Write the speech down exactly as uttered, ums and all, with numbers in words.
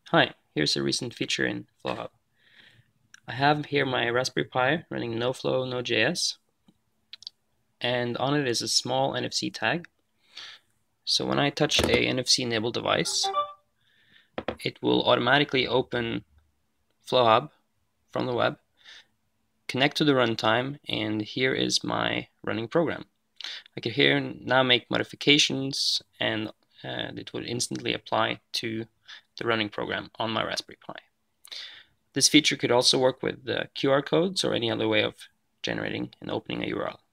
Hi, here's a recent feature in Flowhub. I have here my Raspberry Pi running no flow, no J S, and on it is a small N F C tag. So when I touch a N F C enabled device, it will automatically open Flowhub from the web, connect to the runtime, and here is my running program. I can here now make modifications, and uh, it will instantly apply to the running program on my Raspberry Pi. This feature could also work with the Q R codes or any other way of generating and opening a U R L.